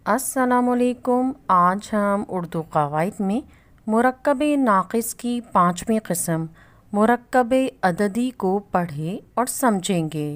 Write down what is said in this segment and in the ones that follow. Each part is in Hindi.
अस्सलामुअलैकुम। आज हम उर्दू क़वाइद में मुरक्कब नाक़िस की 5वीं क़िस्म मुरक्कब अददी को पढ़े और समझेंगे।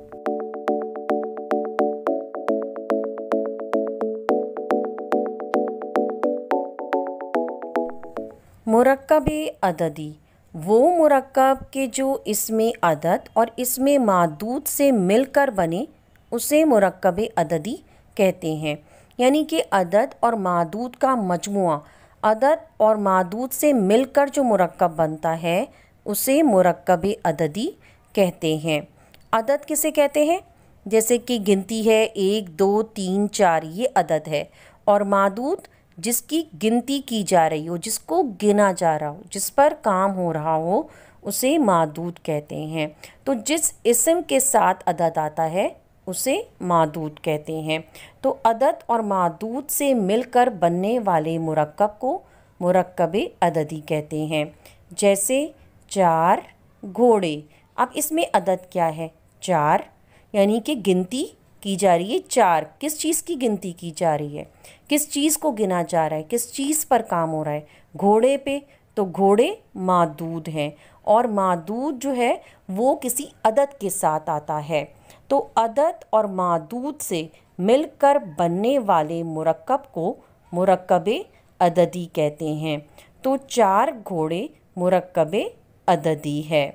मुरक्कब अददी वो मुरक्कब के जो इसमें अदद और इसमें मादूद से मिलकर बने उसे मुरक्कब अददी कहते हैं। यानी कि अदद और मादूद का मजमुआ, अदद और मादूद से मिलकर जो मुरक्कब बनता है उसे मुरक्कब अददी कहते हैं। अदद किसे कहते हैं? जैसे कि गिनती है 1 2 3 4, ये अदद है। और मादूद जिसकी गिनती की जा रही हो, जिसको गिना जा रहा हो, जिस पर काम हो रहा हो, उसे मादूद कहते हैं। तो जिस इस्म के साथ अदद आता है उसे मादूद कहते हैं। तो अदद और मादूद से मिलकर बनने वाले मुरक्कब को मुरक्कब अददी कहते हैं। जैसे 4 घोड़े। अब इसमें अदद क्या है? 4, यानी कि गिनती की जा रही है 4। किस चीज़ की गिनती की जा रही है? किस चीज़ को गिना जा रहा है? किस चीज़ पर काम हो रहा है? घोड़े पे। तो घोड़े मादूद हैं और मादूद जो है वो किसी अदद के साथ आता है। तो अदद और मादूद से मिलकर बनने वाले मुरक्कब को मुरक्कब अददी कहते हैं। तो 4 घोड़े मुरक्कब अददी है।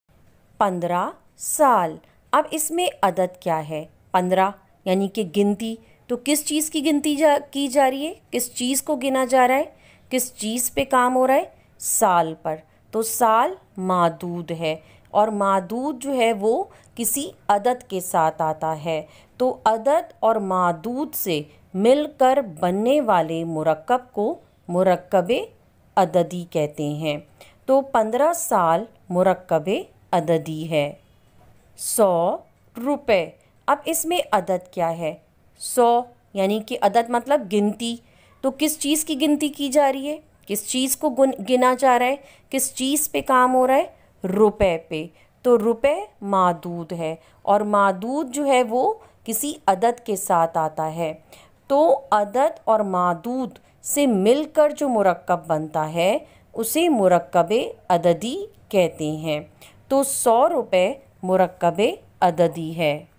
15 साल। अब इसमें अदद क्या है? 15 यानी कि गिनती। तो किस चीज़ की गिनती की जा रही है? किस चीज़ को गिना जा रहा है? किस चीज़ पे काम हो रहा है? साल पर। तो साल मादूद है और मादूद जो है वो किसी अदद के साथ आता है। तो अदद और मादूद से मिलकर बनने वाले मुरक्कब को मुरक्कब अददी कहते हैं। तो 15 साल मुरक्कब अददी है। 100 रुपये। अब इसमें अदद क्या है? 100 यानी कि अदद मतलब गिनती। तो किस चीज़ की गिनती की जा रही है? किस चीज़ को गिना जा रहा है? किस चीज़ पे काम हो रहा है? रुपए पे। तो रुपए मादूद है और मादूद जो है वो किसी अदद के साथ आता है। तो अदद और मादूद से मिलकर जो मुरक्कब बनता है उसे मुरक्कब अददी कहते हैं। तो 100 रुपये मुरक्कब अददी है।